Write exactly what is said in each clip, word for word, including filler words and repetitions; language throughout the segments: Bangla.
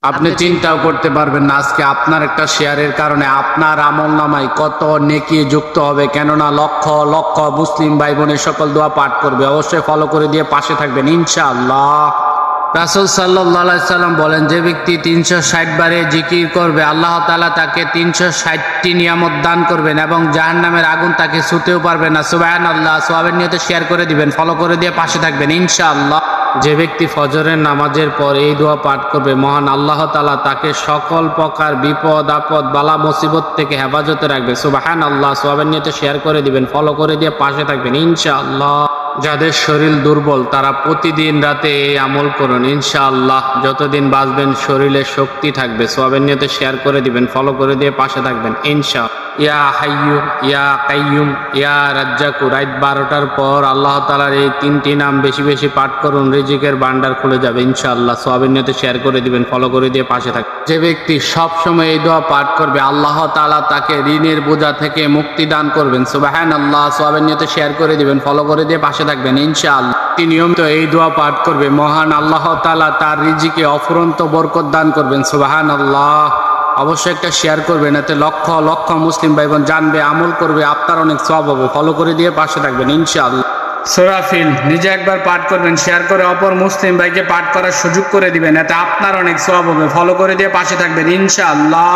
আপনি চিন্তাও করতে পারবেন না আজকে আপনার একটা শেয়ারের কারণে আপনার আমলনামায় কত নেকি যুক্ত হবে, কেননা লক্ষ লক্ষ মুসলিম ভাই বোনের সকল দোয়া পাঠ করবে। অবশ্যই ফলো করে দিয়ে পাশে থাকবেন ইনশাআল্লাহ। রাসূল সাল্লাল্লাহু আলাইহি সাল্লাম বলেন, যে ব্যক্তি তিনশো ষাট বারে জিকির করবে আল্লাহ তাআলা তাকে তিনশো ষাটটি নিয়ামত দান করবেন এবং জাহান্নামের আগুন তাকে ছুঁতেও পারবে না। সুবহানাল্লাহ। সওয়াবের নিয়তে শেয়ার করে দিবেন, ফলো করে দিয়ে পাশে থাকবেন ইনশাআল্লাহ। যে ব্যক্তি ফজরের নামাজের পর এই দোয়া পাঠ করবে মহান আল্লাহ তাআলা তাকে সকল প্রকার বিপদ আপদ বালা মুসিবত থেকে হেফাজতে রাখবে। সুবহানাল্লাহ। সওয়াবের নিয়তে শেয়ার করে দিবেন, ফলো করে দিয়ে পাশে থাকবেন ইনশাআল্লাহ। যাদের শরীর দুর্বল তারা প্রতিদিন রাতে এই আমল করুন ইনশাআল্লাহ। যতদিন বাঁচবেন শরীরে শক্তি থাকবে। সওয়াবের নিয়তে শেয়ার করে দিবেন, ফলো করে দিয়ে পাশে থাকবেন ইনশাআল্লাহ। ইয়া হাইয়্যু ইয়া কাইয়্যুম ইয়া রাজ্জাকু, রাত বারোটার পর আল্লাহ তাআলার এই তিনটি নাম বেশি বেশি পাঠ করুন, রিজিকের ভান্ডার খুলে যাবে ইনশাআল্লাহ। সওয়াবের নিয়তে শেয়ার করে দিবেন, ফলো করে দিয়ে পাশে থাকবেন। যে ব্যক্তি সব সময় এই দোয়া পাঠ করবে আল্লাহ তাআলা তাকে ঋণের বোঝা থেকে মুক্তি দান করবেন। সুবহানাল্লাহ। সওয়াবের নিয়তে শেয়ার করে দিবেন, ফলো করে দিয়ে পাশে থাকবেন ইনশাআল্লাহ। তিনি নিয়মিত এই দোয়া পাঠ করবে মহান আল্লাহ তাআলা তার রিজিকে অফুরন্ত বরকত দান করবেন। সুবহানাল্লাহ। অবশ্যই একটা শেয়ার করবেন, এতে লক্ষ লক্ষ মুসলিম ভাই বোন জানবে, আমল করবে, আপনার অনেক সওয়াব হবে। ফলো করে দিয়ে পাশে থাকবেন ইনশাআল্লাহ। সূরা ফিল নিজে একবার পাঠ করবেন, শেয়ার করে অপর মুসলিম ভাইকে পাঠ করার সুযোগ করে দিবেন, এতে আপনার অনেক সওয়াব হবে। ফলো করে দিয়ে পাশে থাকবেন ইনশাআল্লাহ।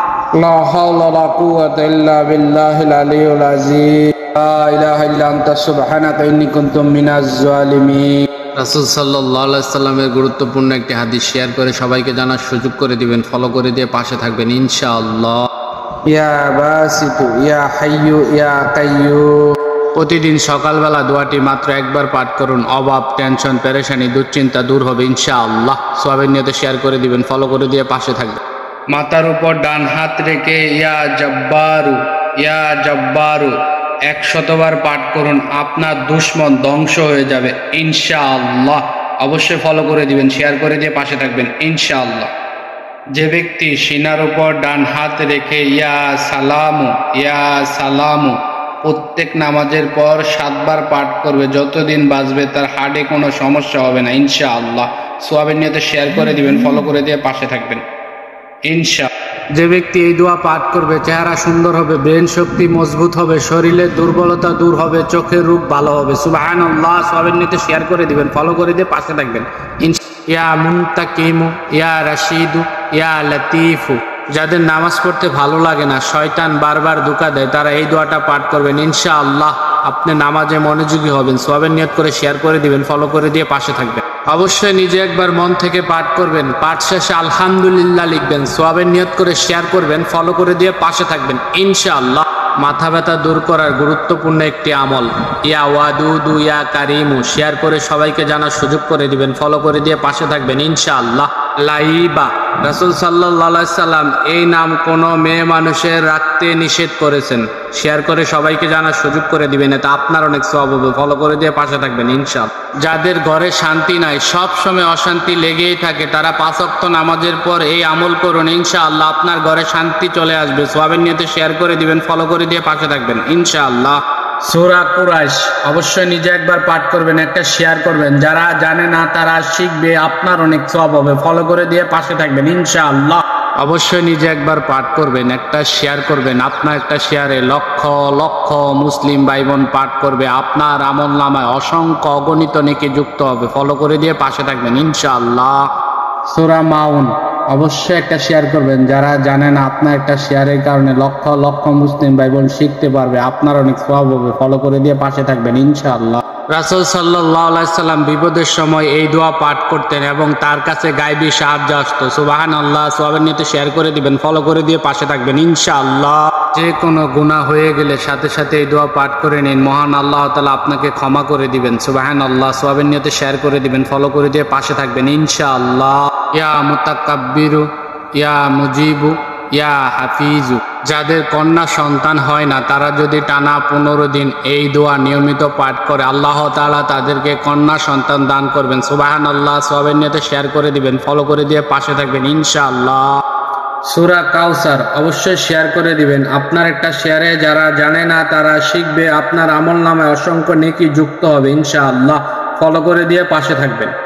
লা হাওলা ওয়ালা কুওয়াতা ইল্লা বিল্লাহিল আলিয়্যিল আযীম। লা ইলাহা ইল্লা আনতা সুবহানাকা ইন্নী কুনতু মিনাজ জালিমিন। রাসূল সাল্লাল্লাহু আলাইহি সাল্লামের গুরুত্বপূর্ণ একটি হাদিস শেয়ার করে সবাইকে জানার সুযোগ করে দিবেন, ফলো করে দিয়ে পাশে থাকবেন ইনশাআল্লাহ। ইয়া বাসিতু ইয়া হাইয়্যু ইয়া কাইয়্যুম। প্রতিদিন সকালবেলা দোয়াটি মাত্র একবার পাঠ করুন, অভাব টেনশন পেরেশানি দুশ্চিন্তা দূর হবে ইনশাআল্লাহ। সওয়াবের নিয়তে শেয়ার করে দিবেন, ফলো করে দিয়ে পাশে থাকবেন। মাথার উপর ডান হাত রেখে ইয়া জব্বারু ইয়া জব্বারু একশতবার পাঠ করুন, আপনার দুশমন ধ্বংস হয়ে যাবে ইনশাআল্লাহ। অবশ্যই ফলো করে দিবেন, শেয়ার করে দিয়ে পাশে থাকবেন ইনশাআল্লাহ। যে ব্যক্তি সিনার উপর ডান হাত রেখে ইয়া সালামু ইয়া সালামু প্রত্যেক নামাজের পর সাতবার পাঠ করবে, যতদিন বাঁচবে তার হার্টে কোনো সমস্যা হবে না ইনশাআল্লাহ। সওয়াবের নিয়তে শেয়ার করে দিবেন, ফলো করে দিয়ে পাশে থাকবেন ইনশাআল্লাহ। যে ব্যক্তি এই দোয়া পাঠ করবে চেহারা সুন্দর হবে, ব্রেন শক্তি মজবুত হবে, শরীরের দুর্বলতা দূর হবে, চোখের রোগ ভালো হবে। সুবহানাল্লাহ। সওয়াবের নিয়তে শেয়ার করে দিবেন, ফলো করে দিয়ে পাশে থাকবেন ইয়া মুনতাকিমু ইয়া রাশিদু ইয়া লতিফু। যাদের নামাজ পড়তে ভালো লাগে না, শয়তান বারবার ধোঁকা দেয়, তারা এই দোয়াটা পাঠ করবেন ইনশাআল্লাহ। আপনি নামাজে মনোযোগী হবেন। সওয়াবের নিয়ত করে শেয়ার করে দিবেন, ফলো করে দিয়ে পাশে থাকবেন। অবশ্যই নিজে একবার মন থেকে পাঠ করবেন, পাঠ শেষে আলহামদুলিল্লাহ লিখবেন, সওয়াবের নিয়ত করে শেয়ার করবেন, ফলো করে দিয়ে পাশে থাকবেন ইনশাআল্লাহ। মাথা ব্যথা দূর করার গুরুত্বপূর্ণ একটি আমল ইয়া ওয়াদুদু ইয়া কারিমু, শেয়ার করে সবাইকে জানার সুযোগ করে দিবেন, ফলো করে দিয়ে পাশে থাকবেন ইনশাআল্লাহ। লাইবা, রাসূল সাল্লাল্লাহু আলাইহি সাল্লাম এই নাম কোনো মেয়ে মানুষের রাখতে নিষেধ করেছেন, শেয়ার করে সবাইকে জানার সুযোগ করে দিবেন, এতে আপনার অনেক সওয়াব হবে। ফলো করে দিয়ে পাশে থাকবেন ইনশাআল্লাহ। যাদের ঘরে শান্তি নাই, সব সময় অশান্তি লেগেই থাকে, তারা পাঁচ ওয়াক্ত নামাজের পর এই আমল করুন ইনশাআল্লাহ, আপনার ঘরে শান্তি চলে আসবে। সওয়াবের নিয়তে শেয়ার করে দিবেন, ফলো করে দিয়ে পাশে থাকবেন ইনশাআল্লাহ। সূরা কুরাইশ অবশ্যই নিজে একবার পাঠ করবেন, একটা শেয়ার করবেন, যারা জানে না তারা শিখবে, আপনার অনেক সওয়াব হবে। ফলো করে দিয়ে পাশে থাকবেন ইনশাআল্লাহ। অবশ্যই নিজে একবার পাঠ করবেন, একটা শেয়ার করবেন, আপনার একটা শেয়ারে লক্ষ লক্ষ মুসলিম ভাই বোন পাঠ করবে, আপনার আমল নামায় অসংখ্য অগণিত নেকি যুক্ত হবে। ফলো করে দিয়ে পাশে থাকবেন ইনশাআল্লাহ। সূরা মাউন অবশ্যই একটা শেয়ার করবেন, যারা জানেন আপনার একটা শেয়ারের কারণে লক্ষ লক্ষ মুসলিম ভাই বোন শিখতে পারবে, আপনার অনেক সওয়াব হবে। ফলো করে দিয়ে পাশে থাকবেন ইনশাআল্লাহ। রাসূল সাল্লাল্লাহু আলাইহি সাল্লাম বিপদের সময় এই দোয়া পাঠ করতেন এবং তার কাছে গায়বী সাহায্য আসতো। সুবহানাল্লাহ। সওয়াবের নিয়তে শেয়ার করে দিবেন, ফলো করে দিয়ে পাশে থাকবেন ইনশাআল্লাহ। যে কোনো গুনাহ হয়ে গেলে সাথে সাথে এই দোয়া পাঠ করে নিন, মহান আল্লাহ তাআলা আপনাকে ক্ষমা করে দিবেন। সুবহানাল্লাহ। সওয়াবের নিয়তে শেয়ার করে দিবেন, ফলো করে দিয়ে পাশে থাকবেন ইনশাআল্লাহ। ইয়া মুতাকাব্বিরু ইয়া মুজিবু ইয়া হাফিজু। যাদের কন্যা সন্তান হয় না, তারা যদি টানা পনেরো দিন এই দোয়া নিয়মিত পাঠ করে আল্লাহ তাআলা তাদেরকে কন্যা সন্তান দান করবেন। সুবহানাল্লাহ। সওয়াবের নিয়তে শেয়ার করে দিবেন, ফলো করে দিয়ে পাশে থাকবেন ইনশাআল্লাহ। সূরা কাউসার অবশ্যই শেয়ার করে দিবেন, আপনার একটা শেয়ারে যারা জানে না তারা শিখবে, আপনার আমল নামায় অসংখ্য নেকি যুক্ত হবে ইনশাআল্লাহ। ফলো করে দিয়ে পাশে থাকবেন।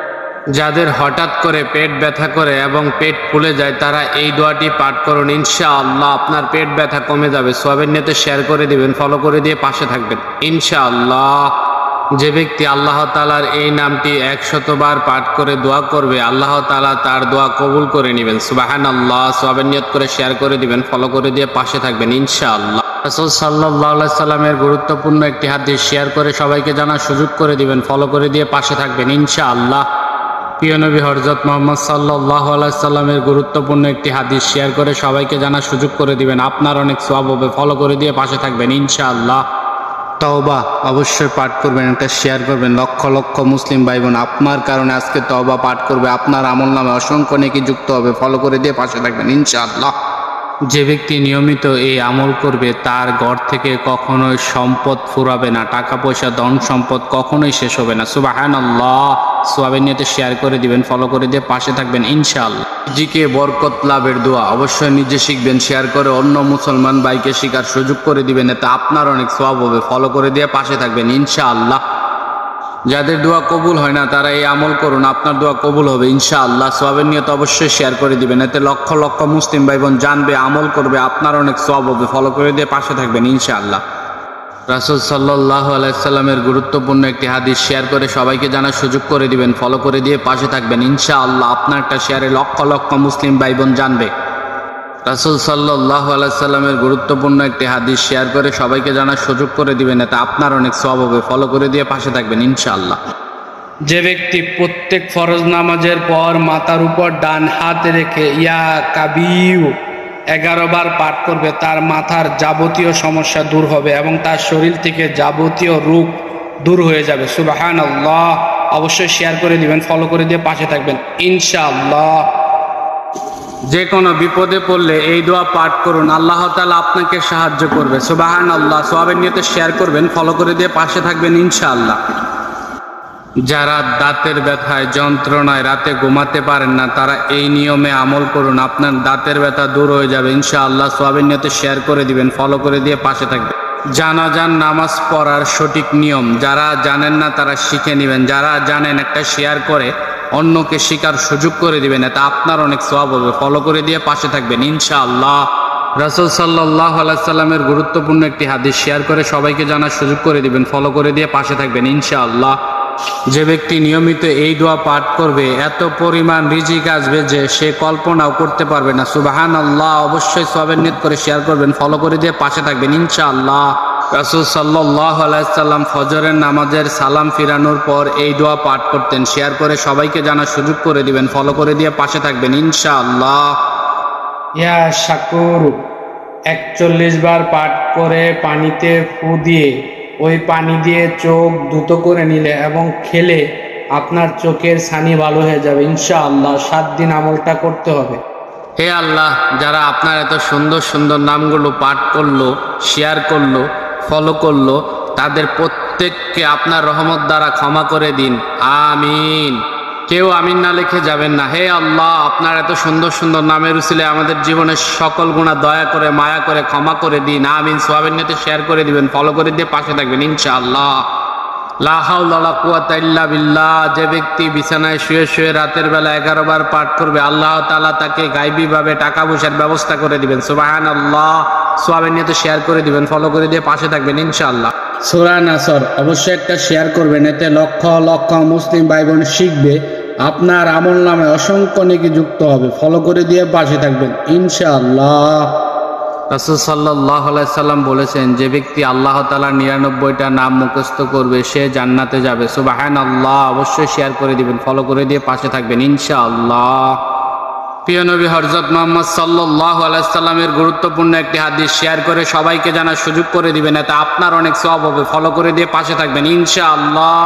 যাদের হঠাৎ করে পেট ব্যথা করে এবং পেট ফুলে যায় তারা এই দোয়াটি পাঠ করুন, ইনশাআল্লাহ আপনার পেট ব্যথা কমে যাবে। সওয়াবের নিয়তে শেয়ার করে দিবেন, ফলো করে দিয়ে পাশে থাকবেন ইনশাআল্লাহ। যে ব্যক্তি আল্লাহ তাআলার এই নামটি একশতবার পাঠ করে দোয়া করবে আল্লাহ তাআলা তার দোয়া কবুল করে নেবেন। সুবহানাল্লাহ। সওয়াবের নিয়ত করে শেয়ার করে দিবেন, ফলো করে দিয়ে পাশে থাকবেন ইনশাআল্লাহ। রাসূল সাল্লাল্লাহু আলাইহি সাল্লামের গুরুত্বপূর্ণ একটি হাদিস শেয়ার করে সবাইকে জানার সুযোগ করে দিবেন, ফলো করে দিয়ে পাশে থাকবেন ইনশাআল্লাহ। প্রিয় নবী হযরত মুহাম্মদ সাল্লাল্লাহু আলাইহি সাল্লামের গুরুত্বপূর্ণ একটি হাদিস শেয়ার করে সবাইকে জানার সুযোগ করে দিবেন, আপনার অনেক সওয়াব হবে, ফলো করে দিয়ে পাশে থাকবেন ইনশাআল্লাহ। তওবা অবশ্যই পাঠ করবেন, এটা শেয়ার করবেন। লক্ষ লক্ষ মুসলিম ভাই বোন আপনার কারণে আজকে তওবা পাঠ করবে, আপনার আমলনামে অসংখ্য নেকি যুক্ত হবে, ফলো করে দিয়ে পাশে থাকবেন ইনশাআল্লাহ। যে ব্যক্তি নিয়মিত এই আমল করবে তার ঘর থেকে কখনোই সম্পদ ফুরাবে না, টাকা পয়সা ধন সম্পদ কখনোই শেষ হবে না। সুবহানাল্লাহ। সওয়াবের নিয়তে শেয়ার করে দিবেন, ফলো করে দিয়ে পাশে থাকবেন ইনশাআল্লাহ। জিকে বরকত লাভের দোয়া অবশ্যই নিজে শিখবেন, শেয়ার করে অন্য মুসলমান ভাইকে শেখার সুযোগ করে দিবেন, এতে আপনার অনেক সওয়াব হবে, ফলো করে দিয়ে পাশে থাকবেন ইনশাআল্লাহ। যাদের দোয়া কবুল হয় না তারা এই আমল করুন, আপনার দোয়া কবুল হবে ইনশাআল্লাহ। সওয়াবের নিয়ত অবশ্যই শেয়ার করে দিবেন, এতে লক্ষ লক্ষ মুসলিম ভাই বোন জানবে, আমল করবে, আপনার অনেক সওয়াব হবে, ফলো করে দিয়ে পাশে থাকবেন ইনশাআল্লাহ। রাসূল সাল্লাল্লাহু আলাইহি সাল্লামের গুরুত্বপূর্ণ একটি হাদিস শেয়ার করে সবাইকে জানার সুযোগ করে দিবেন, ফলো করে দিয়ে পাশে থাকবেন ইনশাআল্লাহ। আপনার একটা শেয়ারে লক্ষ লক্ষ মুসলিম ভাই বোন জানবে। রাসূল সাল্লাল্লাহু আলাইহি সাল্লামের গুরুত্বপূর্ণ একটি হাদিস শেয়ার করে সবাইকে জানার সুযোগ করে দিবেন, এতে আপনার অনেক সওয়াব হবে, ফলো করে দিয়ে পাশে থাকবেন ইনশাআল্লাহ। যে ব্যক্তি প্রত্যেক ফরজ নামাজের পর মাথার উপর ডান হাত রেখে ইয়া কাবিউ এগারো বার পাঠ করবে তার মাথার যাবতীয় সমস্যা দূর হবে এবং তার শরীর থেকে যাবতীয় রোগ দূর হয়ে যাবে। সুবহানাল্লাহ। অবশ্যই শেয়ার করে দিবেন, ফলো করে দিয়ে পাশে থাকবেন ইনশাআল্লাহ। যে কোনো বিপদে পড়লে এই দোয়া পাঠ করুন, আল্লাহ তাআলা আপনাকে সাহায্য করবে। সুবহানাল্লাহ। সওয়াবের নিয়তে শেয়ার করবেন, ফলো করে দিয়ে পাশে থাকবেন ইনশাআল্লাহ। যারা দাঁতের ব্যথায় যন্ত্রণায় রাতে ঘুমাতে পারেন না তারা এই নিয়মে আমল করুন, আপনার দাঁতের ব্যথা দূর হয়ে যাবে ইনশাআল্লাহ। সওয়াবের নিয়তে শেয়ার করে দিবেন, ফলো করে দিয়ে পাশে থাকবেন। জানাজার নামাজ পড়ার সঠিক নিয়ম যারা জানেন না তারা শিখে নেবেন, যারা জানেন একটা শেয়ার করে অন্যকে শেখার সুযোগ করে দিবেন, এটা আপনার অনেক সওয়াব হবে, ফলো করে দিয়ে পাশে থাকবেন ইনশাআল্লাহ। রাসূল সাল্লাল্লাহু আলাইহি সাল্লামের গুরুত্বপূর্ণ একটি হাদিস শেয়ার করে সবাইকে জানার সুযোগ করে দিবেন, ফলো করে দিয়ে পাশে থাকবেন ইনশাআল্লাহ। যে ব্যক্তি নিয়মিত এই দোয়া পাঠ করবে এত পরিমাণ রিজিক আসবে যে সে কল্পনাও করতে পারবে না। সুবহানাল্লাহ। অবশ্যই সওয়াবের নিয়ত করে শেয়ার করবেন, ফলো করে দিয়ে পাশে থাকবেন ইনশাআল্লাহ। রাসূল সাল্লাল্লাহু আলাইহি সাল্লাম ফজরের নামাজের সালাম ফিরানোর পর এই দোয়া পাঠ করতেন, শেয়ার করে সবাইকে জানার সুযোগ করে দিবেন, ফলো করে দিয়ে পাশে থাকবেন ইনশাআল্লাহ। ইয়া শাকুর একচল্লিশ বার পাঠ করে পানিতে ফু দিয়ে ওই পানি দিয়ে চোখ দ্রুত করে নিলে এবং খেলে আপনার চোখের ছানি ভালো হয়ে যাবে ইনশাআল্লাহ। সাত দিন আমলটা করতে হবে। হে আল্লাহ, যারা আপনার এত সুন্দর সুন্দর নামগুলো পাঠ করলো, শেয়ার করলো, ফলো করলো তাদের প্রত্যেককে আপনার রহমত দ্বারা ক্ষমা করে দিন, আমিন। কেউ আমিন না লিখে যাবেন না। হে আল্লাহ, আপনার এত সুন্দর সুন্দর নামের উসিলে আমাদের জীবনের সকল গুনাহ দয়া করে মায়া করে ক্ষমা করে দিন, আমিন। সওয়াবের নিয়তে শেয়ার করে দিবেন, ফলো করে দিয়ে পাশে থাকবেন ইনশাআল্লাহ। লা হাওলা ওয়ালা কুওয়াতা ইল্লা বিল্লাহ। যে ব্যক্তি বিছানায় শুয়ে শুয়ে রাতের বেলা এগারো বার পাঠ করবে আল্লাহ তাআলা তাকে গায়বী ভাবে টাকা পয়সার ব্যবস্থা করে দিবেন। সুবহানাল্লাহ। সওয়াবের নিয়তে শেয়ার করে দিবেন, ফলো করে দিয়ে পাশে থাকবেন ইনশাআল্লাহ। সূরা নাসর অবশ্যই একটা শেয়ার করবেন, এতে লক্ষ লক্ষ মুসলিম ভাই বোন শিখবে, আপনার আমল নামে অসংখ্য নেকি যুক্ত হবে, ফলো করে দিয়ে পাশে থাকবেন ইনশাআল্লাহ। রাসূল সাল্লাল্লাহু আলাইহি সাল্লাম বলেছেন, যে ব্যক্তি আল্লাহ তাআলার নিরানব্বইটা নাম মুখস্থ করবে সে জান্নাতে যাবে। সুবহানাল্লাহ। অবশ্যই শেয়ার করে দিবেন, ফলো করে দিয়ে পাশে থাকবেন ইনশাআল্লাহ। প্রিয় নবী হযরত মুহাম্মদ সাল্লাল্লাহু আলাইহি সাল্লামের গুরুত্বপূর্ণ একটি হাদিস শেয়ার করে সবাইকে জানার সুযোগ করে দিবেন, এতে আপনার অনেক সওয়াব হবে, ফলো করে দিয়ে পাশে থাকবেন ইনশাআল্লাহ।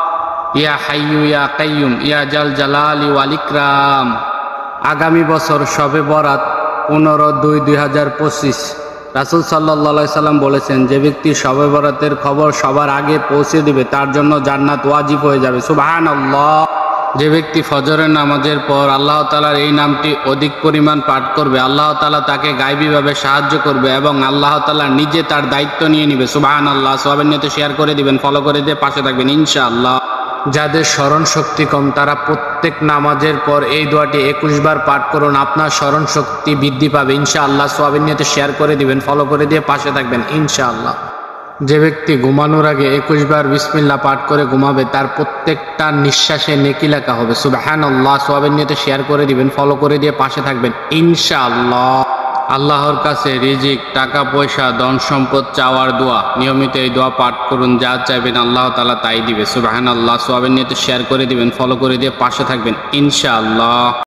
ইয়া হাইয়ু ইয়া কাইয়ুম ইয়া জাল জালালি ওয়াল ইকরাম। আগামী বছর শবে বরাত পনেরো দুই দুই হাজার পঁচিশ রাসূল সাল্লাল্লাহু আলাইহি সাল্লাম বলেছেন, যে ব্যক্তি শবে বরাতের খবর সবার আগে পৌঁছে দিবে তার জন্য জান্নাত ওয়াজিব হয়ে যাবে। সুবহানাল্লাহ। যে ব্যক্তি ফজরের নামাজের পর আল্লাহ তাআলার এই নামটি অধিক পরিমাণ পাঠ করবে আল্লাহ তাআলা তাকে গায়বীভাবে সাহায্য করবে এবং আল্লাহ তাআলা নিজে তার দায়িত্ব নিয়ে নেবে। সুবহানাল্লাহ। সওয়াবের নিয়তে শেয়ার করে দিবেন, ফলো করে দিয়ে পাশে থাকবেন ইনশাআল্লাহ। যাদের স্মরণ শক্তি কম তারা প্রত্যেক নামাজের পর এই দোয়াটি একুশ বার পাঠ করুন, আপনার স্মরণ শক্তি বৃদ্ধি পাবে ইনশাআল্লাহ। সওয়াবের নিয়তে শেয়ার করে দিবেন, ফলো করে দিয়ে পাশে থাকবেন ইনশাআল্লাহ। যে ব্যক্তি ঘুমানোর আগে একুশ বার বিসমিল্লাহ পাঠ করে ঘুমাবে তার প্রত্যেকটা নিঃশ্বাসে নেকি লেখা হবে সুবহানাল্লাহ। সওয়াবের নিয়তে শেয়ার করে দিবেন, ফলো করে দিয়ে পাশে থাকবেন ইনশাআল্লাহ। আল্লাহর কাছে রিজিক, টাকা পয়সা, ধন সম্পদ চাওয়ার দোয়া, নিয়মিত এই দোয়া পাঠ করুন, যা চাইবেন আল্লাহ তাআলা তাই দিবে সুবহানাল্লাহ। সওয়াবের নিয়তে শেয়ার করে দিবেন, ফলো করে দিয়ে পাশে থাকবেন ইনশাআল্লাহ।